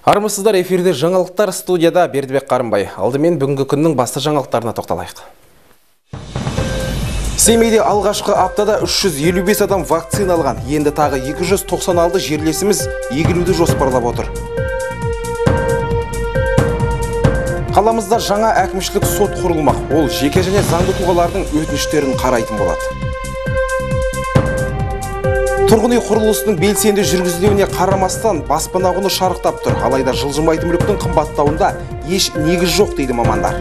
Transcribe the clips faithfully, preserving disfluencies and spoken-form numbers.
Армысыздар, эфирде жаңалықтар, студияда Бердібек Қарымбай. Алдымен бүгінгі күннің басты жаңалықтарына тоқталайық. Семейде алғашқы аптада үш жүз елу бес адам вакцина алған. Енді тағы екі жүз тоқсан алты жерлесіміз егілуді жоспарлап отыр. Қаламызда жаңа әкімшілік сот құрылмақ. Ол жеке және заңды тұлғалардың өтініштерін қарайтын болады. Тұрғын үй құрылысының белсенді жүргізілуіне қарамастан баспана құны шарықтап тұр. Алайда жылжымайтын мүліктің қымбаттауында еш негіз жоқ дейді мамандар.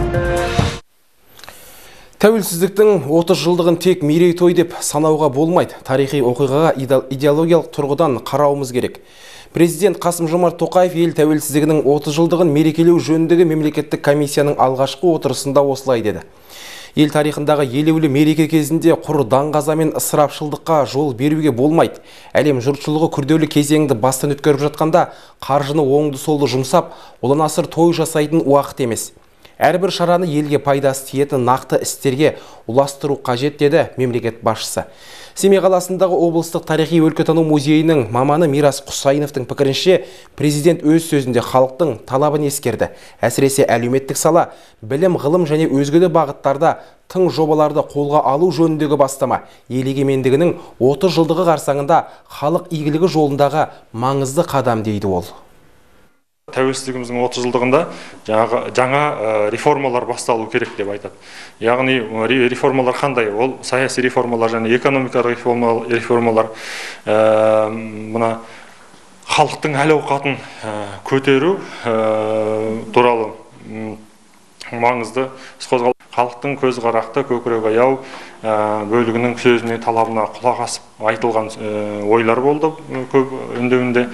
Тәуелсіздіктің отыз жылдығын тек мерейтой деп санауға болмайды. Тарихи оқиғаға идеологиялық тұрғыдан қарауымыз керек. Президент Қасым-Жомарт Тоқаев ел тәуелсіздігінің отыз жылдығын мерекелеу жөніндегі мемлекеттік комиссияның алғашқы отырысында осылай деді. Ел тарихындағы елеулі мереке кезінде құр даңғаза мен ысырапшылдыққа жол беруге болмайды. Әлем жұртшылығы күрделі кезеңді бастан өткеріп жатқанда қаржыны оңды солды жұмсап, одан асыр той жасайтын уақыт емес. Әрбір шараны елге пайдасы тиетін нақты істерге ұластыру қажет деді мемлекет басшысы. Семей қаласындағы облыстық тарихи өлкетану музейінің маманы Мирас Құсайыновтың пікірінше, президент өз сөзінде халықтың талабын ескерді. Әсіресе әлеуметтік сала, білім, ғылым және өзге де бағыттарда тың жобаларды қолға алу жөніндегі бастама ел егемендігінің отыз жылдығы қарсаңында халық игілігі жолындағы маңызды қадам дейді ол. Тәуелсіздігіміздің отыз жылдығында жаңа реформалар басталу керек деп айтады. Яғни реформалар қандай? Ол саяси реформалар және экономикалық реформалар, мына халықтың әл-ауқатын көтеру туралы маңызды іс қозғалды. Халықтың көзқарақты, көкірегі аяу бөлігінің сөзіне, талабына құлақ асып айтылған ойлар болды көп үндеуінде.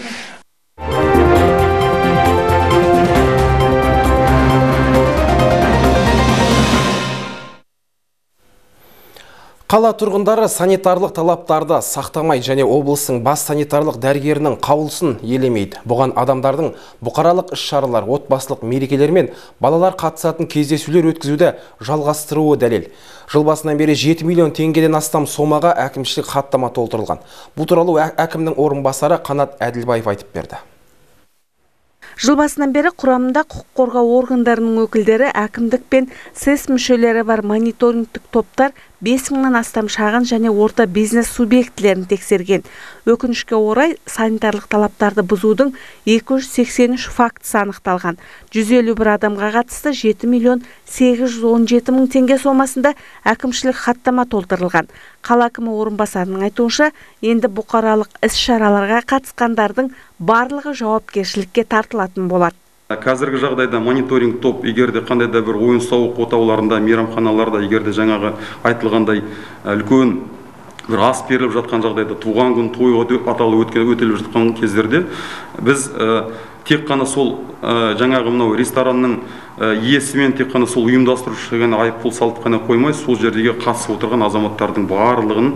Қала тұрғындары санитарлық талаптарды сақтамай және облыстың бас санитарлық дәрігерінің қаулысын елемейді. Бұған адамдардың бұқаралық іс-шаралар, отбасылық мерекелер мен балалар қатысатын кездесулер өткізуді жалғастыруы дәлел. Жыл басынан бері жеті миллион теңгеден астам сомаға әкімшілік хаттама толтырылған. Бұл туралы әкімнің орынбасары Қанат Әділбаев айтып берді. Жыл басынан бері құрамында құқық қорғау органдарының өкілдері, әкімдік пен сэс мүшелері бар мониторингтік топтар бес мыңнан астам шағын және орта бизнес субъектілерін тексерген. Өкінішке орай санитарлық талаптарды бұзудың екі жүз сексен үш фактісі анықталған. жүз елу бір адамға қатысты жеті миллион сегіз жүз он жеті мың теңге сомасында әкімшілік хаттама толтырылған. Қала әкімі орынбасарының айтуынша, енді бұқаралық іс-шараларға қатысқандардың барлығы жауапкершілікке тартылатын болады. Қазіргі жағдайда мониторинг топ егерде қандай да бір ойын-сауық отауларында, мейрамханаларда егерде жаңағы айтылғандай үлкен бір ас беріліп жатқан жағдайда, туған күн, той аталып өтеліп жатқан кездерде біз тек қана сол жаңағы мынау ресторанның иесімен тек қана сол ұйымдастырушы ғана айыппұл салып қана қоймай, сол жердегі қатысып отырған азаматтардың барлығын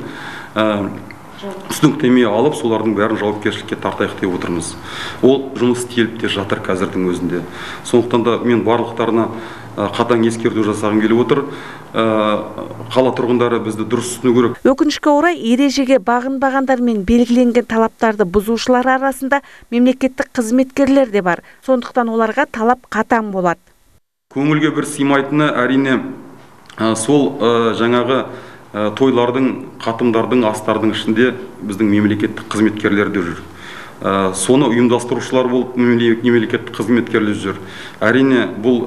түсініктеме алып, солардың бәрін жауапкершілікке тартайық деп отырмыз. Ол жұмыс істеліп те жатыр қазірдің өзінде. Сондықтан да мен барлықтарына қатаң ескерту жасағым келіп отыр. Қала тұрғындары бізді дұрыс түсіну керек. Өкінішке орай ережеге бағынбағандар мен белгіленген талаптарды бұзушылар арасында мемлекеттік қызметкерлер де бар. Сондықтан оларға талап қатаң болады. Көңілге бір сыймайтыны әрине сол жаңағы тойлардың, қатымдардың, астардың ішінде біздің мемлекеттік қызметкерлер де жүр. Соны ұйымдастырушылар болып мемлекеттік қызметкерлер жүр. Әрине бұл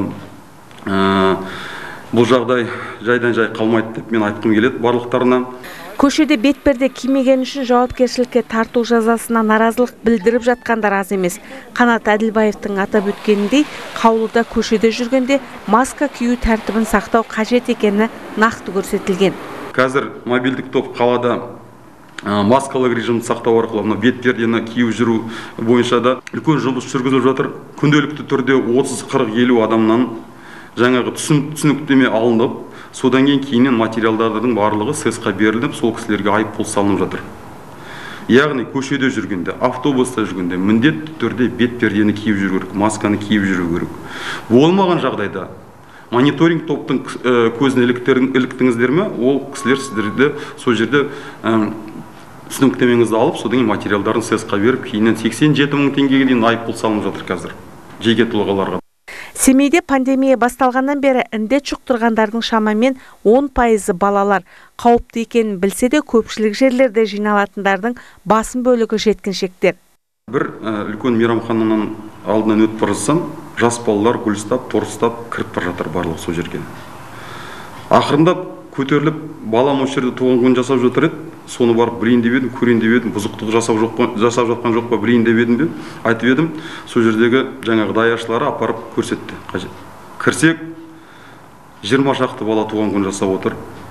бұл жағдай жайдан жай қалмайды деп мен айтқым келеді барлықтарына. Көшеде бетперде кимеген үшін жауапкершілікке тарту жазасына наразылық білдіріп жатқандар аз емес. Қанат Әділбаевтың атап өткеніндей, қаулыда көшеде жүргенде маска кию тәртібін сақтау қажет екені нақты көрсетілген. Қазір мобильдік топ қалада маскалық режимді сақтау арқылы бетпердені киіп жүру бойынша да үлкен жұмыс жүргізіліп жатыр. Күнделікті түрде отыз қырық елу адамнан жаңағы түсініктеме алынып, содан кейін кейіннен материалдардың барлығы сэс-қа беріліп, сол кісілерге айыппұл салынып жатыр. Яғни көшеде жүргенде, автобуста жүргенде міндетті түрде бетпердені киіп жүру керек, масканы киіп жүру керек. Болмаған жағдайда мониторинг топтың көзіне іліктіңіздер ме, ол кісілер сіздерді сол жерде түсініктемеңізді алып, содан кейін материалдарын сэсқа беріп, кейіннен сексен жеті мың теңгеге дейін айыппұл салынып жатыр қазір жеке тұлғаларға. Семейде пандемия басталғаннан бері індет жұқтырғандардың шамамен он пайызы балалар. Қауіпті екенін білсе де көпшілік жерлерде жиналатындардың басым бөлігі жеткіншектер. Бір үлкен мейрамхананың алдынан өтіп бара жатсам, жас балалар гүлістап, торыстап кіріп бара жатыр барлығы сол жерге. Ақырындап көтеріліп, балам осы жерде туған күн жасап жатыр еді. Соны барып білейін деп едім, көрейін деп едім, бұзықтық жасап жоқ па, жасап жатқан жоқ па, білейін деп едім де, айтып едім. Сол жердегі жаңағы даяшылары апарып көрсетті. Қажет. Кірсек, жиырма шақты бала туған күн жасап отыр.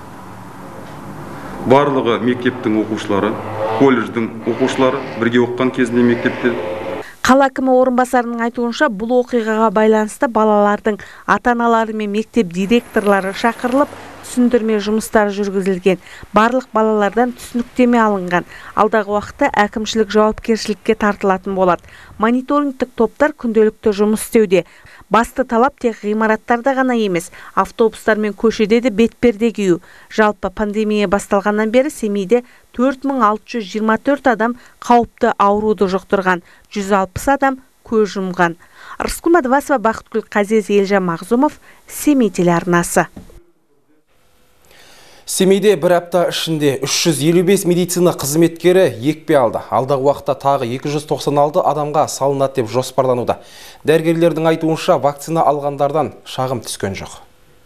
Барлығы мектептің оқушылары, колледждің оқушылары, бірге оқыған кезінде мектепте. Қала әкімі орынбасарының айтуынша, бұл оқиғаға байланысты балалардың ата-аналары мен мектеп директорлары шақырылып, түсіндірме жұмыстары жүргізілген. Барлық балалардан түсініктеме алынған. Алдағы уақытта әкімшілік жауапкершілікке тартылатын болады. Мониторингтік топтар күнделікті жұмыс істеуде. Басты талап тек ғимараттарда ғана емес, автобустар мен көшеде де бетперде кию. Жалпы пандемия басталғаннан бері Семейде төрт мың алты жүз жиырма төрт адам қауіпті ауруды жұқтырған, жүз алпыс адам көз жұмған. Рыскүл Мадвасова, Бақытгүл Қазез, Елжан Мағзумов, Семей телеарнасы. Семейде бір апта ішінде үш жүз елу бес медицина қызметкері екпе алды. Алдағы уақытта тағы екі жүз тоқсан алты адамға салынады деп жоспарлануда. Дәрігерлердің айтуынша вакцина алғандардан шағым түскен жоқ.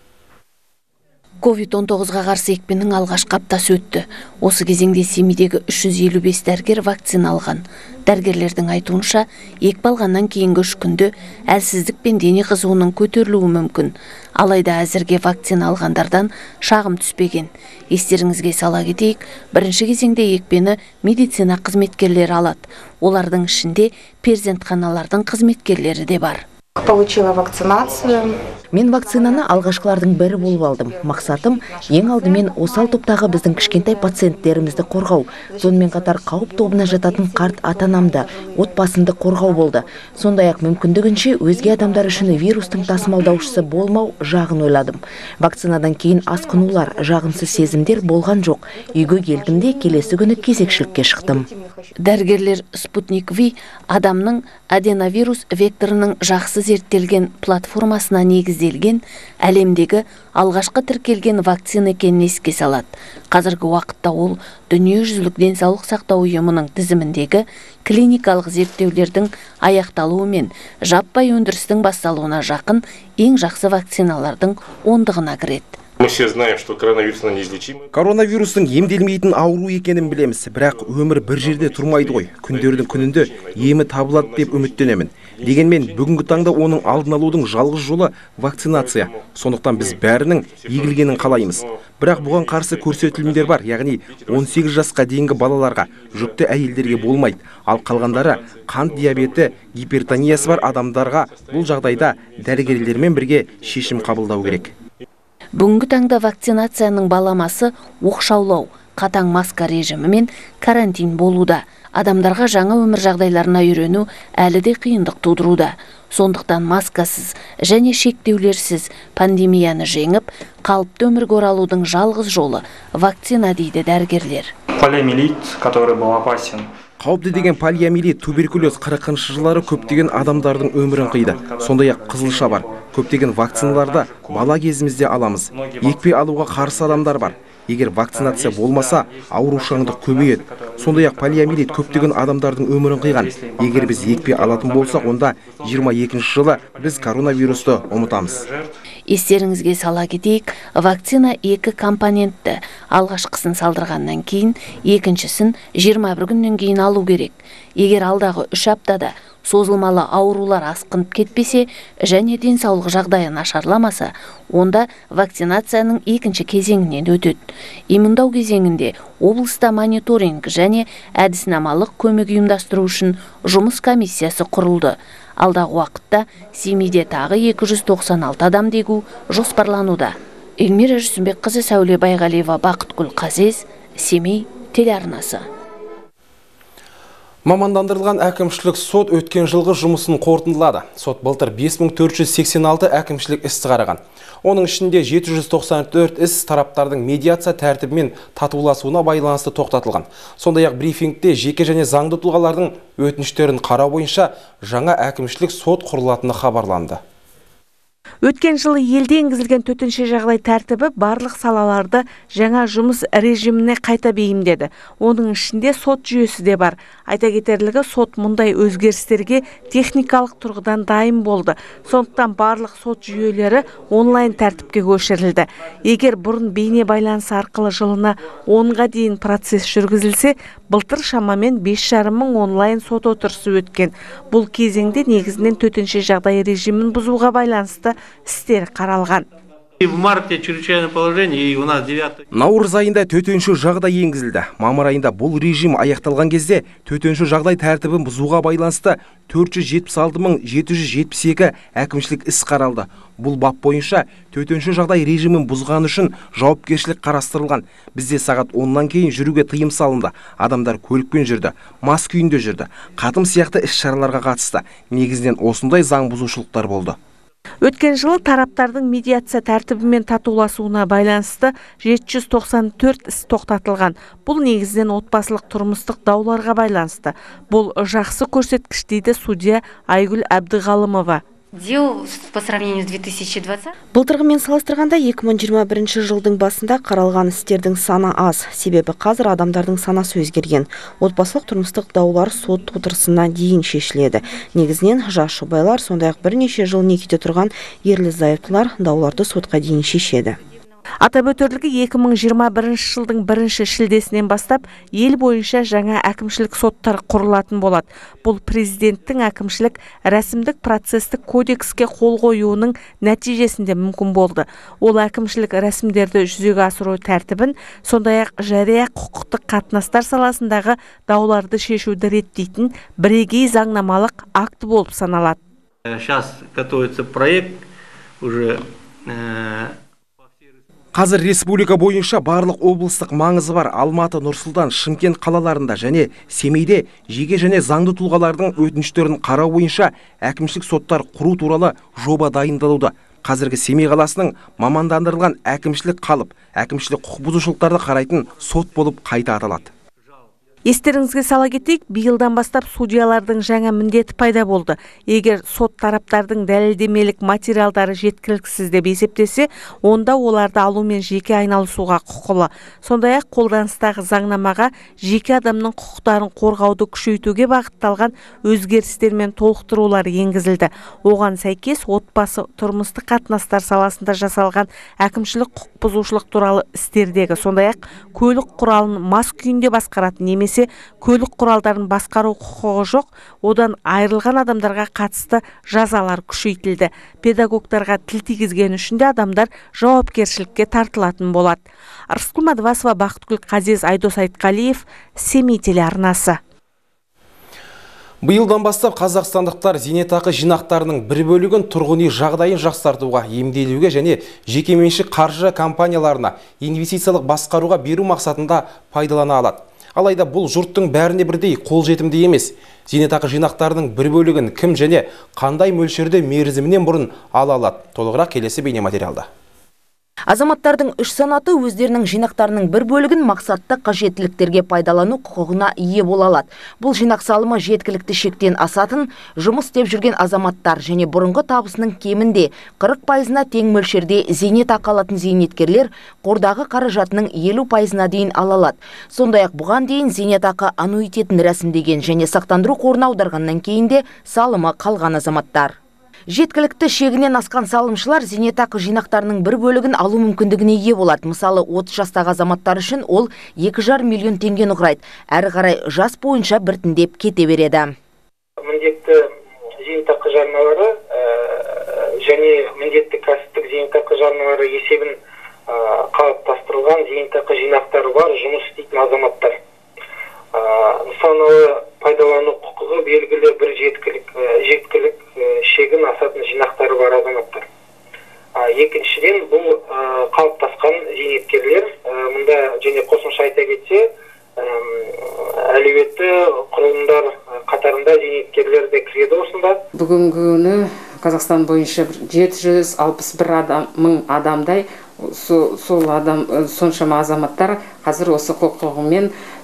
ковид он тоғызға қарсы екпенің алғашқы аптасы өтті. Осы кезеңде Семейдегі үш жүз елу бес дәрігер вакцина алған. Дәрігерлердің айтуынша, екпе алғаннан кейінгі үш күнде әлсіздік пен дене қызуының көтерілуі мүмкін. Алайда әзірге вакцина алғандардан шағым түспеген. Естеріңізге сала кетейік, бірінші кезеңде екпені медицина қызметкерлері алады. Олардың ішінде перзентханалардың қызметкерлері де бар. Получила вакцинацию. Мен вакцинаны алғашқылардың бірі болып алдым. Мақсатым ең алдымен осал топтағы біздің кішкентай пациенттерімізді қорғау. Сонымен қатар қауіп тобына жататын қарт ата-анамды, отбасымды қорғау болды. Сондай-ақ мүмкіндігінше өзге адамдар үшін вирустың тасымалдаушысы болмау жағын ойладым. Вакцинадан кейін асқынулар, жағымсыз сезімдер болған жоқ. Үйге келдім де келесі күні кезекшілікке шықтым. Дәрігерлер Спутник Ви адамның аденовирус векторының жақсы зерттелген платформасына негізделген әлемдегі алғашқы тіркелген вакцина екенін еске салады. Қазіргі уақытта ол дүниежүзілік денсаулық сақтау ұйымының тізіміндегі клиникалық зерттеулердің аяқталуы мен жаппай өндірістің басталуына жақын ең жақсы вакциналардың ондығына кіреді. Мы все знаем, что коронавирус неизлечимый. Коронавирустың емделмейтін ауру екенін білеміз, бірақ өмір бір жерде тұрмайды ғой. Күндердің күнінде емі табылады деп үміттенемін. Дегенмен бүгінгі таңда оның алдын алудың жалғыз жолы вакцинация. Сондықтан біз бәрінің егілгенін қалаймыз. Бірақ бұған қарсы көрсетілімдер бар, яғни он сегіз жасқа дейінгі балаларға, жүкті әйелдерге болмайды. Ал қалғандары қант диабеті, гипертониясы бар адамдарға бұл жағдайда дәрігерлермен бірге шешім қабылдау керек. Бүгінгі таңда вакцинацияның баламасы оқшаулау, қатаң маска режимі мен карантин болуда. Адамдарға жаңа өмір жағдайларына үйрену әлі де қиындық тудыруда. Сондықтан маскасыз және шектеулерсіз пандемияны жеңіп, қалыпты өмірге оралудың жалғыз жолы вакцина дейді дәрігерлер. Полиомиелит, который был опасен. Қауіпті деген полиомиелит, туберкулез қырықыншы жылдары көптеген адамдардың өмірін қиды. Сондай-ақ қызылша бар. Көптеген вакциналарды бала кезімізде аламыз. Екпе алуға қарсы адамдар бар. Егер вакцинация болмаса, аурушаңдық көбейеді. Сондай-ақ полиомиелит көптеген адамдардың өмірін қиған. Егер біз екпе алатын болсақ, онда жиырма екінші жылы біз коронавирусты ұмытамыз. Естеріңізге сала кетейік, вакцина екі компонентті. Алғашқысын салдырғаннан кейін, екіншісін жиырма бір күннен кейін алу керек. Егер алдағы үш аптада созылмалы аурулар асқынып кетпесе және денсаулық жағдайы нашарламаса, онда вакцинацияның екінші кезеңінен өтеді. Иммундау кезеңінде облыста мониторинг және әдіснамалық көмек ұйымдастыру үшін жұмыс комиссиясы құрылды. Алдағы уақытта Семейде тағы екі жүз тоқсан алты адам дегу жоспарлануда. Эльмира Жүсімбекқызы, Сәуле Байғалиева, Бақытгүл Қазез, Семей телеарнасы. Мамандандырылған әкімшілік сот өткен жылғы жұмысын қорытындылады. Сот былтыр бес мың төрт жүз сексен алты әкімшілік істі қараған. Оның ішінде жеті жүз тоқсан төрт іс тараптардың медиация тәртібімен татуласуына байланысты тоқтатылған. Сондай-ақ брифингте жеке және заңды тұлғалардың өтініштерін қарау бойынша жаңа әкімшілік сот құрылатыны хабарланды. Өткен жылы елде енгізілген төтенше жағдай тәртібі барлық салаларды жаңа жұмыс режиміне қайта бейімдеді. Оның ішінде сот жүйесі де бар. Айта кетерлігі, сот мұндай өзгерістерге техникалық тұрғыдан дайын болды. Сондықтан барлық сот жүйелері онлайн тәртіпке көшірілді. Егер бұрын бейне байланыс арқылы жылына онға дейін процесс жүргізілсе, былтыр шамамен бес жарым мың онлайн сот отырысы өткен. Бұл кезеңде негізінен төтенше жағдай режимін бұзуға байланысты істер қаралған. В марте чрезвычайное положение, и у нас девятое... Наурыз айында төтенше жағдай енгізілді. Мамыр айында бұл режим аяқталған кезде төтенше жағдай тәртібін бұзуға байланысты төрт жүз жетпіс алты мың жеті жүз жетпіс екі әкімшілік іс қаралды. Бұл бап бойынша төтенше жағдай режимін бұзған үшін жауапкершілік қарастырылған. Бізде сағат оннан кейін жүруге тыйым салынды. Адамдар көлікпен жүрді, мас күйінде жүрді. Қатым сияқты іс-шараларға қатысты. Негізінен осындай заң бұзушылықтар болды. Өткен жылы тараптардың медиация тәртібімен татуласуына байланысты жеті жүз тоқсан төрт іс тоқтатылған. Бұл негізінен отбасылық тұрмыстық дауларға байланысты. Бұл жақсы көрсеткіш дейді судья Айгүл Әбдіғалымова. Дел по сравнению с две тысячи двадцатым. Былтырғымен салыстырғанда екі мың жиырма бірінші жылдың басында қаралған істердің саны аз. Себебі қазір адамдардың санасы өзгерген. Отбасылық тұрмыстық даулар сот отырысына дейін шешіледі. Негізінен жас жұбайлар, сондай-ақ бірнеше жыл некеде тұрған ерлі-зайыптылар дауларды сотқа дейін шешеді. Атап өтерлігі екі мың жиырма бірінші жылдың бірінші шілдесінен бастап ел бойынша жаңа әкімшілік соттар құрылатын болады. Бұл президенттің әкімшілік рәсімдік процестік кодекске қол қоюының нәтижесінде мүмкін болды. Ол әкімшілік рәсімдерді жүзеге асыру тәртібін, сондай-ақ жария құқықтық қатынастар саласындағы дауларды шешуді реттейтін бірегей заңнамалық акт болып саналады. Сейчас готовится проект уже... Қазір республика бойынша барлық облыстық маңызы бар Алматы, Нұр-Сұлтан, Шымкент қалаларында және Семейде жеке және заңды тұлғалардың өтініштерін қарау бойынша әкімшілік соттар құру туралы жоба дайындалуда. Қазіргі Семей қаласының мамандандырылған әкімшілік қалып, әкімшілік құқық бұзушылықтарды қарайтын сот болып қайта аталады. Естеріңізге сала кетейік, биылдан бастап судьялардың жаңа міндеті пайда болды. Егер сот тараптардың дәлелдемелік материалдары жеткіліксіз деп есептесе, онда оларды алумен жеке айналысуға құқылы. Сондай-ақ қолданыстағы заңнамаға жеке адамның құқықтарын қорғауды күшейтуге бағытталған өзгерістер мен толықтырулар енгізілді. Оған сәйкес отбасы тұрмыстық қатынастар саласында жасалған әкімшілік құқық бұзушылық туралы істердегі, сондай-ақ көлік құралын мас күйінде басқаратын немесе көлік құралдарын басқару құқығы жоқ, одан айырылған адамдарға қатысты жазалар күшейтілді. Педагогтарға тіл тигізген үшін де адамдар жауапкершілікке тартылатын болады. Арыскүл Мадвасова, Бақытгүл Қазез, Айдос Айтқалиев, Семей телеарнасы. Биылдан бастап қазақстандықтар зейнетақы жинақтарының бір бөлігін тұрғын үй жағдайын жақсартуға, емделуге және жекеменшік қаржы компанияларына инвестициялық басқаруға беру мақсатында пайдалана алады. Алайда бұл жұрттың бәріне бірдей қолжетімді емес. Зейнетақы жинақтарының бір бөлігін кім және қандай мөлшерде мерзімінен бұрын ала алады? Толығырақ келесі бейнематериалда. Азаматтардың үш санаты өздерінің жинақтарының бір бөлігін мақсатты қажеттіліктерге пайдалану құқығына ие бола алады. Бұл жинақ салымы жеткілікті шектен асатын, жұмыс істеп жүрген азаматтар және бұрынғы табысының кемінде қырық пайызына тең мөлшерде зейнетақы алатын зейнеткерлер қордағы қаражатының елу пайызына дейін ала алады. Сондай-ақ бұған дейін зейнетақы аннуитетін рәсімдеген және сақтандыру қорына аударғаннан кейін де салымы қалған азаматтар. Жеткілікті шегінен асқан салымшылар зейнетақы жинақтарының бір бөлігін алу мүмкіндігіне ие болады. Мысалы, отыз жастағы азаматтар үшін ол екі жарым миллион теңгені құрайды. Әрі қарай жас бойынша біртіндеп кете береді. Міндетті зейнетақы жарналары және міндетті кәсіптік зейнетақы жарналары есебін қалыптастырылған зейнетақы жинақтары бар жұмыс істейтін азаматтар. Нысаналы пайдалану құқығы белгілі бір жеткілік, жеткілік шегін асатын жинақтары бар азаматтар. Екіншіден, бұл қалыптасқан зейнеткерлер, мұнда және қосымша айта кетсе, әлеуетті құрылымдар пәтерлер де кіреді осында. Бүгінгі күні Қазақстан бойынша жеті жүз алпыс бір адам, мың адамдай сол адам, соншама азаматтар қазір осы құқығымен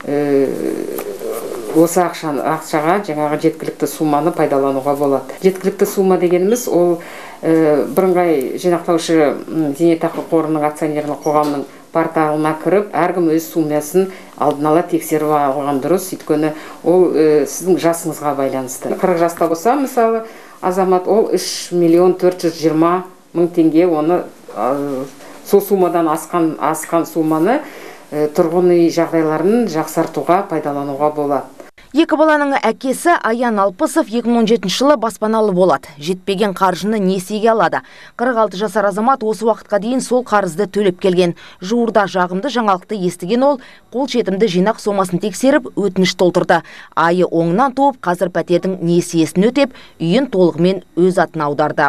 осы ақшаға жаңағы жеткілікті суманы пайдалануға болады. Жеткілікті сума дегеніміз ол бірыңғай жинақтаушы зейнетақы қорының акционерлік қоғамның порталына кіріп, әркім өз сумасын алдын ала тексеріп алған дұрыс, өйткені ол сіздің жасыңызға байланысты. қырық жаста болса, мысалы, азамат ол үш миллион төрт жүз жиырма мың теңге оны сол сумадан асқан асқан суманы тұрғын үй жағдайларын жақсартуға пайдалануға болады. Екі баланың әкесі Аян Алпысов екі мың он жетінші жылы баспаналы болады. Жетпеген қаржыны несиеге алады. қырық алты жасар азамат осы уақытқа дейін сол қарызды төлеп келген. Жуырда жағымды жаңалықты естіген ол, қолжетімді жинақ сомасын тексеріп, өтініш толтырды. Айы оңынан туып, қазір пәтердің несиесін өтеп, үйін толығымен өз атына аударды.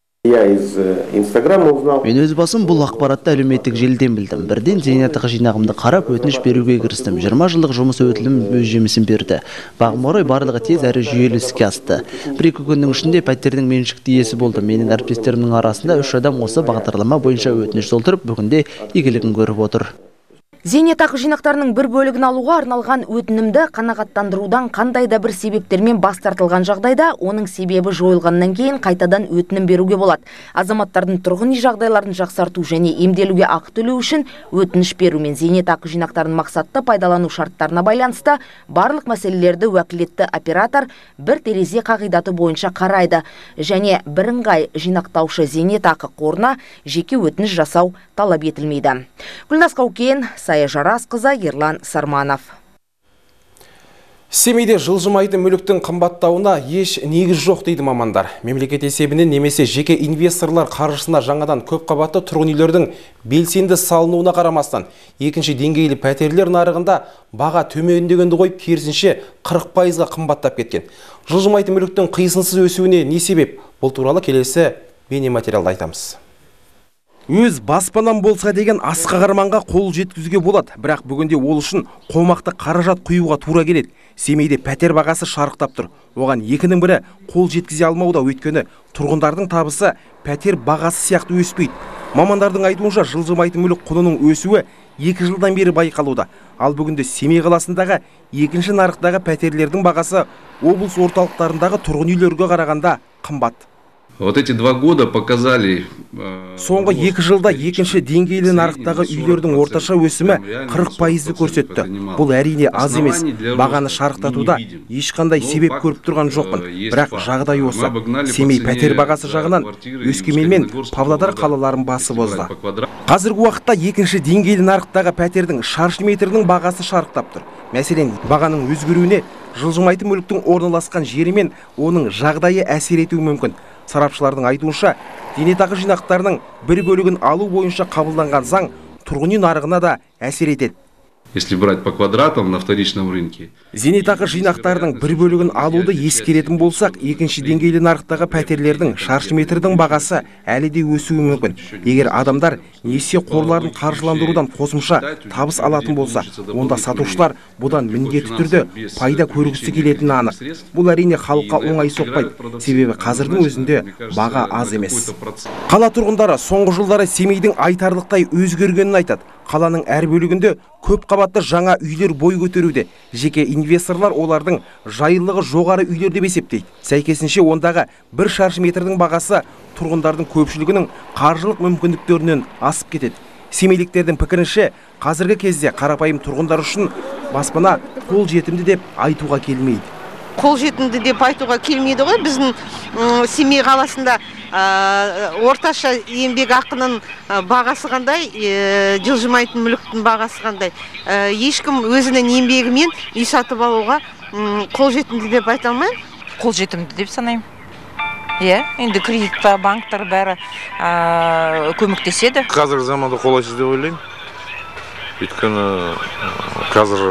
Мен өз басым бұл ақпаратты әлеуметтік желіден білдім. Бірден зейнетақы жинағымды қарап, өтініш беруге кірістім. жиырма жылдық жұмыс өтілім өз жемісін берді. Бағым орай барлығы тез әрі жүйелі іске асты. Бір-екі күннің ішінде пәтердің меншікті иесі болды. Менің әріптестерімнің арасында үш адам осы бағдарлама бойынша өтініш толтырып, бүгінде игілігін көріп отыр. Зейнетақы жинақтарының бір бөлігін алуға арналған өтінімді қанағаттандырудан қандай да бір себептермен бас тартылған жағдайда, оның себебі жойылғаннан кейін қайтадан өтінім беруге болады. Азаматтардың тұрғын үй жағдайларын жақсарту және емделуге ақы төлеу үшін өтініш беру мен зейнетақы жинақтарын мақсатты пайдалану шарттарына байланысты барлық мәселелерді уәкілетті оператор бір терезе қағидаты бойынша қарайды және бірыңғай жинақтаушы зейнетақы қорына жеке өтініш жасау талап етілмейді. Гүлназ Қаукен, Сая Жарасқызы, Ерлан Сарманов. Семейде жылжымайтын мүліктің қымбаттауына еш негіз жоқ дейді мамандар. Мемлекет есебінен немесе жеке инвесторлар қаржысына жаңадан көп қабатты тұрғын үйлердің белсенді салынуына қарамастан, екінші деңгейлі пәтерлер нарығында баға төмендегенді қойып, керісінше қырық пайызға қымбаттап кеткен. Жылжымайтын мүліктің қисынсыз өсуіне не себеп? Бұл туралы келесі бейнематериалда айтамыз. Өз баспанам болса деген асқақ арманға қол жеткізуге болады, бірақ бүгінде ол үшін қомақты қаражат құюға тура келеді. Семейде пәтер бағасы шарықтап тұр. Оған екінің бірі қол жеткізе алмауда, өйткені тұрғындардың табысы пәтер бағасы сияқты өспейді. Мамандардың айтуынша жылжымайтын мүлік құнының өсуі екі жылдан бері байқалуда. Ал бүгінде Семей қаласындағы екінші нарықтағы пәтерлердің бағасы облыс орталықтарындағы тұрғын үйлерге қарағанда қымбат. Вот эти два года показали. Соңғы екі жылда екінші деңгейлі нарықтағы үйлердің орташа өсімі қырық пайызды көрсетті. Бұл әрине аз емес. Бағаны шарықтатуда ешқандай себеп көріп тұрған жоқпын. Бірақ жағдай осы. Семей пәтер бағасы жағынан Өскемен мен Павлодар қалаларын басып озды. Қазіргі уақытта екінші деңгейлі нарықтағы пәтердің шаршы метрінің бағасы шарықтап тұр. Мәселен, бағаның өзгеруіне жылжымайтын мүліктің орналасқан жері мен оның жағдайы әсер етуі мүмкін. Сарапшылардың айтуынша, зейнетақы жинақтарының бір бөлігін алу бойынша қабылданған заң тұрғын үй нарығына да әсер етеді. Если брать по квадратам на вторичном рынке. Зейнетақы жинақтарының бір бөлігін алуды ескеретін болсақ, екінші деңгейлі нарықтағы пәтерлердің шаршы метрдің бағасы әлі де өсуі мүмкін. Егер адамдар несие қорларын қаржыландырудан қосымша табыс алатын болса, онда сатушылар бұдан міндетті түрде пайда көргісі келетіні анық. Бұл әрине халыққа оңай соқпайды, себебі қазірдің өзінде баға аз емес. Қала тұрғындары соңғы жылдары Семейдің айтарлықтай өзгергенін айтады. Қаланың әр бөлігінде көп қабатты жаңа үйлер бой көтеруде. Жеке инвесторлар олардың жайлылығы жоғары үйлер деп есептейді. Сәйкесінше ондағы бір шаршы метрдің бағасы тұрғындардың көпшілігінің қаржылық мүмкіндіктерінен асып кетеді. Семейліктердің пікірінше, қазіргі кезде қарапайым тұрғындар үшін баспана қол жетімді деп айтуға келмейді. Қол жетімді деп айтуға келмейді ғой. Біздің Семей қаласында орташа еңбек ақының бағасы қандай, жылжымайтын мүліктің бағасы қандай. Ешкім өзінің еңбегімен үй сатып алуға қол жетімді деп айта алмаймын. Қол жетімді деп санаймын. Иә, енді кредит банктар бәрі көмектеседі. Қазіргі заманда қолайсыз деп ойлаймын. Өйткені қазір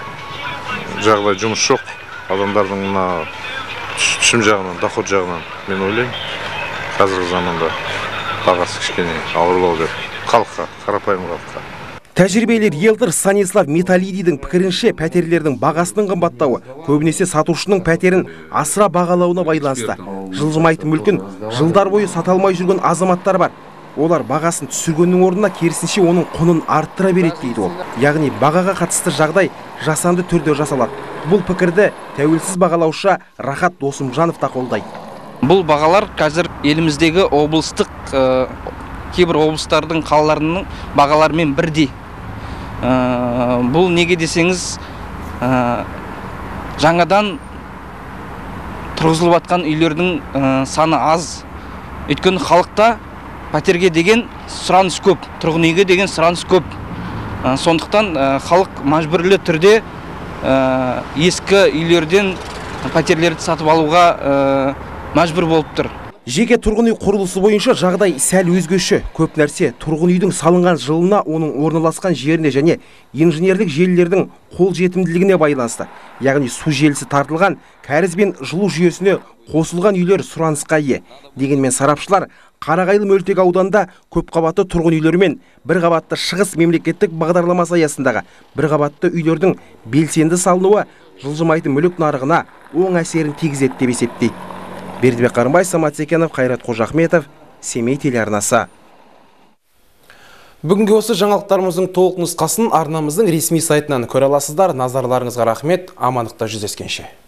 жағдай жұмыс жоқ. Адамдардың мына түсім жағынан, доход жағынан мен ойлаймын. Қазіргі заманда бағасы кішкене ауырлау деп халыққа, қарапайым халыққа. Тәжірибелі риэлтор Станислав Металидидің пікірінше, пәтерлердің бағасының қымбаттауы көбінесе сатушының пәтерін асыра бағалауына байланысты. Жылжымайтын мүлкін жылдар бойы сата алмай жүрген азаматтар бар. Олар бағасын түсіргеннің орнына керісінше оның құнын арттыра береді дейді ол. Яғни бағаға қатысты жағдай жасанды түрде жасалады. Бұл пікірді тәуелсіз бағалаушы Рахат Досымжанов та қолдайды. Бұл бағалар қазір еліміздегі облыстық кейбір облыстардың қалаларының бағаларымен бірдей. Бұл неге десеңіз, жаңадан тұрғызылып жатқан үйлердің саны аз. Өйткені халықта пәтерге деген сұраныс көп, тұрғын үйге деген сұраныс көп. Сондықтан халық мәжбүрлі түрде ескі үйлерден пәтерлерді сатып алуға мәжбүр болып тұр. Жеке тұрғын үй құрылысы бойынша жағдай сәл өзгеше. Көп нәрсе тұрғын үйдің салынған жылына, оның орналасқан жеріне және инженерлік желілердің қол жетімділігіне байланысты. Яғни су желісі тартылған, кәріз бен жылу жүйесіне қосылған үйлер сұранысқа ие. Дегенмен сарапшылар Қарағайлы мөлтек ауданында көп қабатты тұрғын үйлер мен бір қабатты шығыс мемлекеттік бағдарламасы аясындағы бір қабатты үйлердің белсенді салынуы жылжымайтын мүлік нарығына оң әсерін тигізеді деп есептейді. Бердібек Қарымбай, Самат Секенов, Қайрат Қожахметов, Семей телеарнасы. Бүгінгі осы жаңалықтарымыздың толық нұсқасын арнамыздың ресми сайтынан көре аласыздар. Назарларыңызға рахмет, амандықта жүздескенше.